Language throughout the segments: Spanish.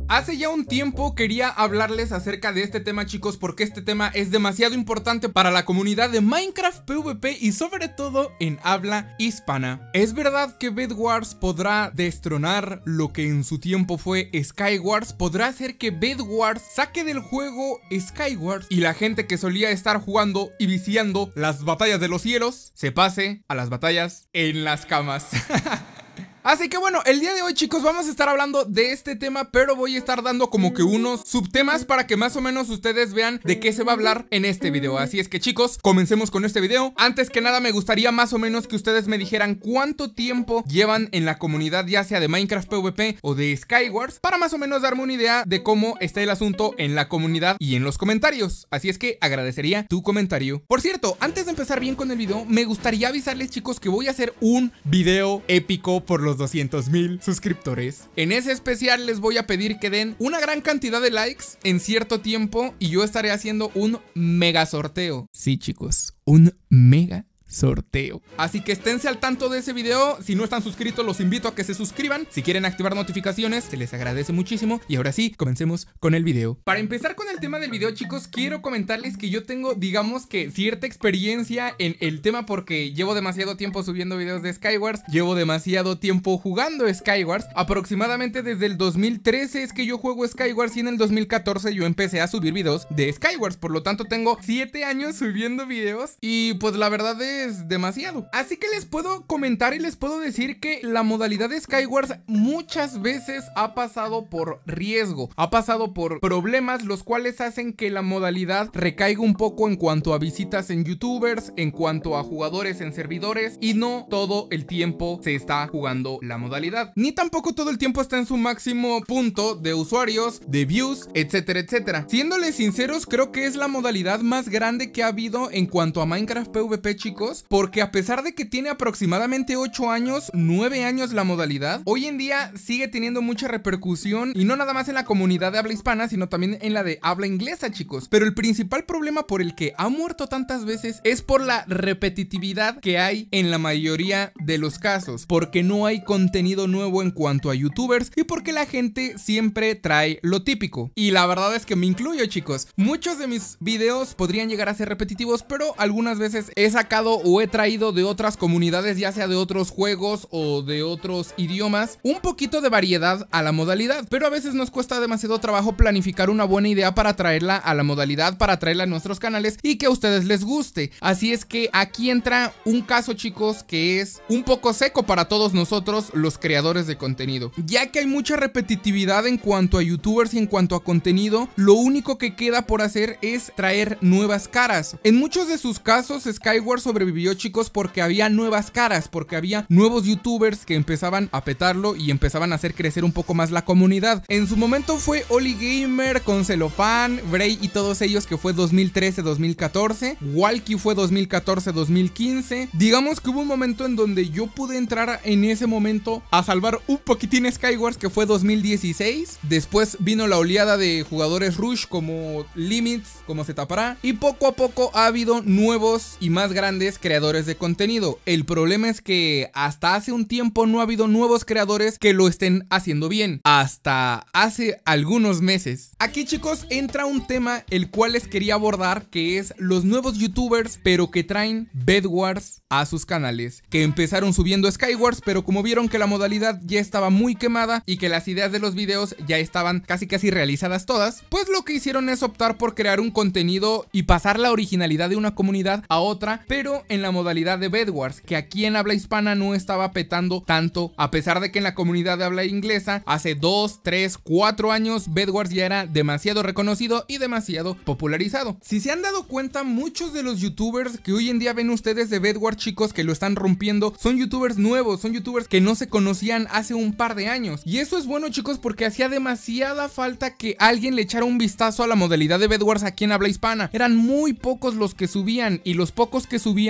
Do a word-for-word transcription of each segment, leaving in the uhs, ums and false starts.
Hace ya un tiempo quería hablarles acerca de este tema, chicos, porque este tema es demasiado importante para la comunidad de Minecraft PvP y sobre todo en habla hispana. Es verdad que Bedwars podrá destronar lo que en su tiempo fue Skywars, podrá hacer que Bedwars saque del juego Skywars y la gente que solía estar jugando y viciando las batallas de los cielos se pase a las batallas en las camas. Así que bueno, el día de hoy, chicos, vamos a estar hablando de este tema, pero voy a estar dando como que unos subtemas para que más o menos ustedes vean de qué se va a hablar en este video. Así es que, chicos, comencemos con este video. Antes que nada, me gustaría más o menos que ustedes me dijeran cuánto tiempo llevan en la comunidad, ya sea de Minecraft PvP o de Skywars, para más o menos darme una idea de cómo está el asunto en la comunidad y en los comentarios. Así es que agradecería tu comentario. Por cierto, antes de empezar bien con el video, me gustaría avisarles, chicos, que voy a hacer un video épico por los doscientos mil suscriptores. En ese especial les voy a pedir que den una gran cantidad de likes en cierto tiempo y yo estaré haciendo un mega sorteo. Sí, chicos, un mega sorteo. Así que esténse al tanto de ese video. Si no están suscritos, los invito a que se suscriban. Si quieren activar notificaciones, se les agradece muchísimo. Y ahora sí, comencemos con el video. Para empezar con el tema del video, chicos, quiero comentarles que yo tengo, digamos que cierta experiencia en el tema porque llevo demasiado tiempo subiendo videos de Skywars, llevo demasiado tiempo jugando Skywars. Aproximadamente desde el dos mil trece es que yo juego Skywars y en el dos mil catorce yo empecé a subir videos de Skywars. Por lo tanto, tengo siete años subiendo videos y pues la verdad es demasiado. Así que les puedo comentar y les puedo decir que la modalidad de Skywars muchas veces ha pasado por riesgo, ha pasado por problemas los cuales hacen que la modalidad recaiga un poco en cuanto a visitas en youtubers, en cuanto a jugadores en servidores, y no todo el tiempo se está jugando la modalidad, ni tampoco todo el tiempo está en su máximo punto de usuarios, de views, etcétera, etcétera. Siéndoles sinceros, creo que es la modalidad más grande que ha habido en cuanto a Minecraft PvP, chicos, porque a pesar de que tiene aproximadamente ocho años, nueve años la modalidad, hoy en día sigue teniendo mucha repercusión y no nada más en la comunidad de habla hispana, sino también en la de habla inglesa, chicos. Pero el principal problema por el que ha muerto tantas veces es por la repetitividad que hay en la mayoría de los casos, porque no hay contenido nuevo en cuanto a youtubers y porque la gente siempre trae lo típico. Y la verdad es que me incluyo, chicos. Muchos de mis videos podrían llegar a ser repetitivos, pero algunas veces he sacado o he traído de otras comunidades, ya sea de otros juegos o de otros idiomas, un poquito de variedad a la modalidad, pero a veces nos cuesta demasiado trabajo planificar una buena idea para traerla a la modalidad, para traerla a nuestros canales y que a ustedes les guste. Así es que aquí entra un caso, chicos, que es un poco seco para todos nosotros los creadores de contenido, ya que hay mucha repetitividad en cuanto a youtubers y en cuanto a contenido. Lo único que queda por hacer es traer nuevas caras. En muchos de sus casos, Skywars sobrevivió, chicos, porque había nuevas caras, porque había nuevos youtubers que empezaban a petarlo y empezaban a hacer crecer un poco más la comunidad. En su momento fue OliGamer, con Celofan, Bray y todos ellos, que fue dos mil trece dos mil catorce. Walkie fue dos mil catorce dos mil quince. Digamos que hubo un momento en donde yo pude entrar en ese momento a salvar un poquitín Skywars, que fue dos mil dieciséis. Después vino la oleada de jugadores Rush como Limits, como Zetapará, y poco a poco ha habido nuevos y más grandes creadores de contenido. El problema es que hasta hace un tiempo no ha habido nuevos creadores que lo estén haciendo bien, hasta hace algunos meses. Aquí, chicos, entra un tema el cual les quería abordar, que es los nuevos youtubers pero que traen Bedwars a sus canales, que empezaron subiendo Skywars, pero como vieron que la modalidad ya estaba muy quemada y que las ideas de los videos ya estaban casi casi realizadas todas, pues lo que hicieron es optar por crear un contenido y pasar la originalidad de una comunidad a otra, pero en la modalidad de Bedwars, que aquí en habla hispana no estaba petando tanto, a pesar de que en la comunidad de habla inglesa hace dos, tres, cuatro años Bedwars ya era demasiado reconocido y demasiado popularizado. Si se han dado cuenta, muchos de los youtubers que hoy en día ven ustedes de Bedwars, chicos, que lo están rompiendo, son youtubers nuevos, son youtubers que no se conocían hace un par de años. Y eso es bueno, chicos, porque hacía demasiada falta que alguien le echara un vistazo a la modalidad de Bedwars aquí en habla hispana. Eran muy pocos los que subían y los pocos que subían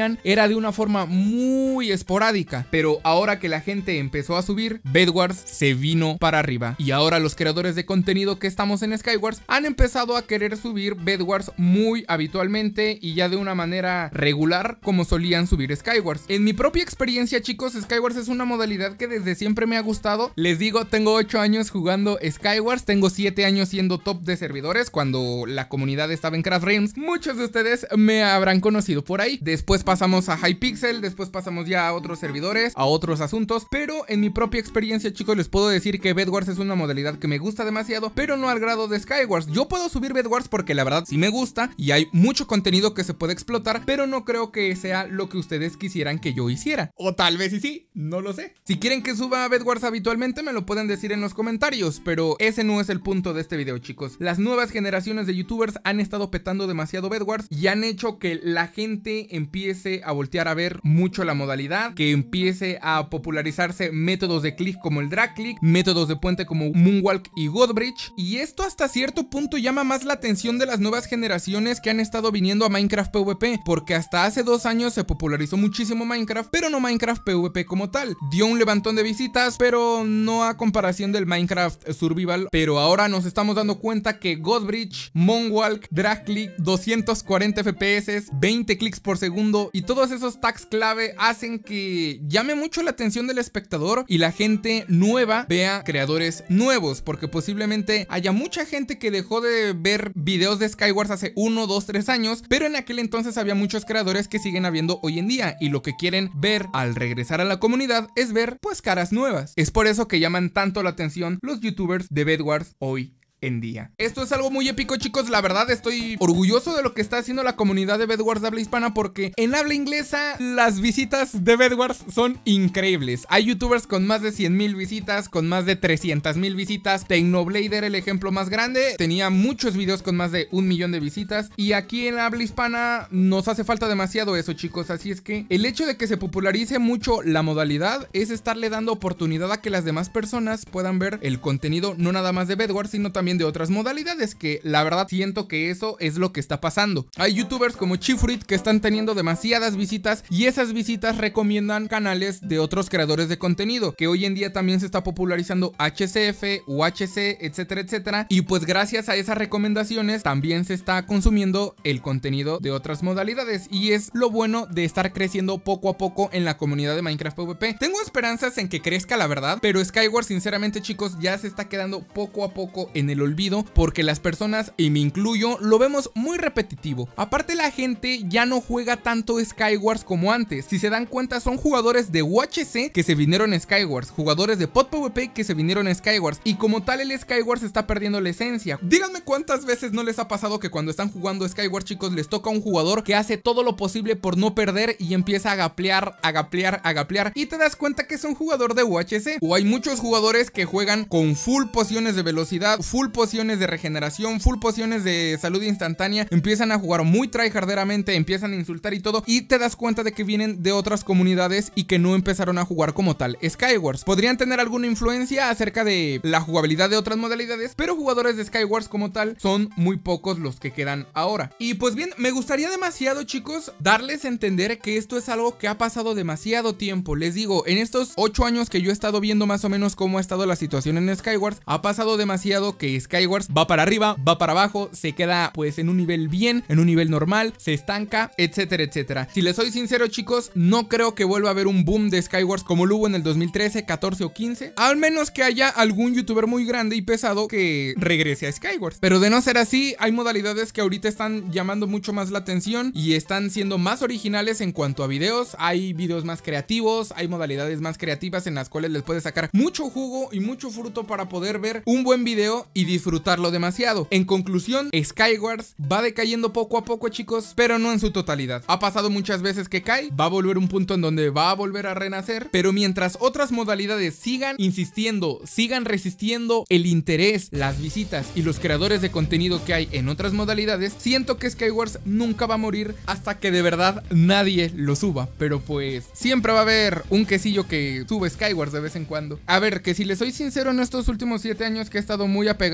subían era de una forma muy esporádica, pero ahora que la gente empezó a subir, Bedwars se vino para arriba y ahora los creadores de contenido que estamos en Skywars han empezado a querer subir Bedwars muy habitualmente y ya de una manera regular como solían subir Skywars. En mi propia experiencia, chicos, Skywars es una modalidad que desde siempre me ha gustado. Les digo, tengo ocho años jugando Skywars, tengo siete años siendo top de servidores cuando la comunidad estaba en Craft Realms. Muchos de ustedes me habrán conocido por ahí. Después pasamos a Hypixel, después pasamos ya a otros servidores, a otros asuntos, pero en mi propia experiencia, chicos, les puedo decir que Bedwars es una modalidad que me gusta demasiado, pero no al grado de Skywars. Yo puedo subir Bedwars porque la verdad sí me gusta y hay mucho contenido que se puede explotar, pero no creo que sea lo que ustedes quisieran que yo hiciera. O tal vez y sí, no lo sé. Si quieren que suba Bedwars habitualmente, me lo pueden decir en los comentarios, pero ese no es el punto de este video, chicos. Las nuevas generaciones de youtubers han estado petando demasiado Bedwars y han hecho que la gente empiece a voltear a ver mucho la modalidad, que empiece a popularizarse métodos de click como el drag click, métodos de puente como Moonwalk y Godbridge, y esto hasta cierto punto llama más la atención de las nuevas generaciones que han estado viniendo a Minecraft PvP, porque hasta hace dos años se popularizó muchísimo Minecraft, pero no Minecraft PvP como tal. Dio un levantón de visitas, pero no a comparación del Minecraft Survival, pero ahora nos estamos dando cuenta que Godbridge, Moonwalk, drag click, doscientos cuarenta F P S, veinte clics por segundo y todos esos tags clave hacen que llame mucho la atención del espectador y la gente nueva vea creadores nuevos, porque posiblemente haya mucha gente que dejó de ver videos de Skywars hace uno, dos, tres años, pero en aquel entonces había muchos creadores que siguen habiendo hoy en día y lo que quieren ver al regresar a la comunidad es ver pues caras nuevas. Es por eso que llaman tanto la atención los youtubers de Bedwars hoy en día. Esto es algo muy épico, chicos. La verdad estoy orgulloso de lo que está haciendo la comunidad de Bedwars de habla hispana, porque en habla inglesa las visitas de Bedwars son increíbles. Hay youtubers con más de cien mil visitas, con más de trescientas mil visitas. Technoblader, el ejemplo más grande, tenía muchos videos con más de un millón de visitas, y aquí en la habla hispana nos hace falta demasiado eso, chicos. Así es que el hecho de que se popularice mucho la modalidad es estarle dando oportunidad a que las demás personas puedan ver el contenido no nada más de Bedwars, sino también de otras modalidades, que la verdad siento que eso es lo que está pasando. Hay youtubers como Chifrit que están teniendo demasiadas visitas y esas visitas recomiendan canales de otros creadores de contenido, que hoy en día también se está popularizando H C F, U H C, etcétera, etcétera, y pues gracias a esas recomendaciones también se está consumiendo el contenido de otras modalidades, y es lo bueno de estar creciendo poco a poco en la comunidad de Minecraft PvP. Tengo esperanzas en que crezca, la verdad, pero Skywars, sinceramente, chicos, ya se está quedando poco a poco en el olvido, porque las personas, y me incluyo, lo vemos muy repetitivo. Aparte, la gente ya no juega tanto Skywars como antes. Si se dan cuenta, son jugadores de U H C que se vinieron a Skywars, jugadores de Pod PvP que se vinieron a Skywars, y como tal el Skywars está perdiendo la esencia. Díganme cuántas veces no les ha pasado que cuando están jugando Skywars, chicos, les toca un jugador que hace todo lo posible por no perder y empieza a gaplear, a gaplear, a gaplear, y te das cuenta que es un jugador de U H C. O hay muchos jugadores que juegan con full pociones de velocidad, full pociones de regeneración, full pociones de salud instantánea, empiezan a jugar muy tryharderamente, empiezan a insultar y todo, y te das cuenta de que vienen de otras comunidades y que no empezaron a jugar como tal Skywars. Podrían tener alguna influencia acerca de la jugabilidad de otras modalidades, pero jugadores de Skywars como tal son muy pocos los que quedan ahora. Y pues bien, me gustaría demasiado, chicos, darles a entender que esto es algo que ha pasado demasiado tiempo. Les digo, en estos ocho años que yo he estado viendo más o menos cómo ha estado la situación en Skywars, ha pasado demasiado que Skywars va para arriba, va para abajo, se queda pues en un nivel bien, en un nivel normal, se estanca, etcétera, etcétera. Si les soy sincero, chicos, no creo que vuelva a haber un boom de Skywars como lo hubo en el dos mil trece, catorce o quince, al menos que haya algún youtuber muy grande y pesado que regrese a Skywars. Pero de no ser así, hay modalidades que ahorita están llamando mucho más la atención y están siendo más originales en cuanto a videos. Hay videos más creativos, hay modalidades más creativas en las cuales les puedes sacar mucho jugo y mucho fruto para poder ver un buen video y disfrutarlo demasiado. En conclusión, Skywars va decayendo poco a poco, chicos, pero no en su totalidad. Ha pasado muchas veces que cae, va a volver un punto en donde va a volver a renacer, pero mientras otras modalidades sigan insistiendo, sigan resistiendo el interés, las visitas y los creadores de contenido que hay en otras modalidades, siento que Skywars nunca va a morir hasta que de verdad nadie lo suba. Pero pues siempre va a haber un quesillo que sube Skywars de vez en cuando. A ver, que si les soy sincero, en estos últimos siete años que he estado muy apegado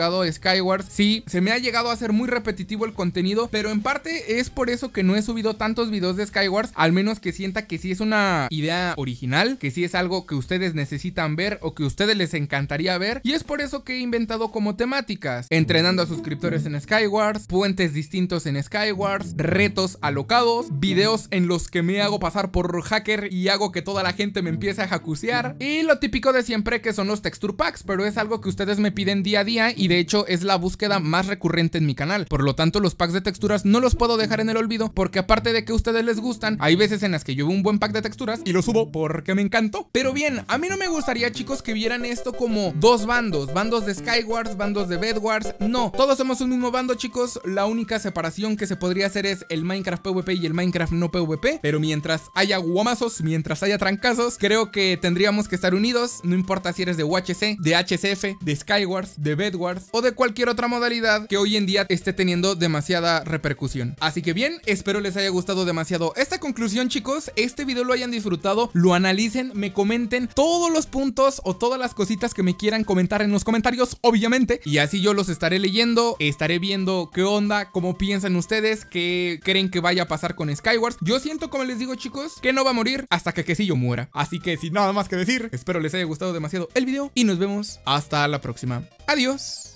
llegado a Skywars. Sí, se me ha llegado a hacer muy repetitivo el contenido, pero en parte es por eso que no he subido tantos videos de Skywars, al menos que sienta que sí es una idea original, que sí es algo que ustedes necesitan ver o que a ustedes les encantaría ver, y es por eso que he inventado como temáticas: entrenando a suscriptores en Skywars, puentes distintos en Skywars, retos alocados, videos en los que me hago pasar por hacker y hago que toda la gente me empiece a jacusear, y lo típico de siempre, que son los texture packs, pero es algo que ustedes me piden día a día y de hecho es la búsqueda más recurrente en mi canal. Por lo tanto, los packs de texturas no los puedo dejar en el olvido, porque aparte de que a ustedes les gustan, hay veces en las que yo veo un buen pack de texturas y lo subo porque me encantó. Pero bien, a mí no me gustaría, chicos, que vieran esto como dos bandos, bandos de Skywars, bandos de Bedwars. No, todos somos un mismo bando, chicos. La única separación que se podría hacer es el Minecraft PvP y el Minecraft no PvP, pero mientras haya guamazos, mientras haya trancazos, creo que tendríamos que estar unidos. No importa si eres de U H C, de H C F, de Skywars, de Bedwars o de cualquier otra modalidad que hoy en día esté teniendo demasiada repercusión. Así que bien, espero les haya gustado demasiado esta conclusión, chicos. Este video lo hayan disfrutado, lo analicen, me comenten todos los puntos o todas las cositas que me quieran comentar en los comentarios, obviamente, y así yo los estaré leyendo, estaré viendo qué onda, cómo piensan ustedes, qué creen que vaya a pasar con Skywars. Yo siento, como les digo, chicos, que no va a morir hasta que Quesillo muera. Así que sin nada más que decir, espero les haya gustado demasiado el video y nos vemos hasta la próxima. Adiós.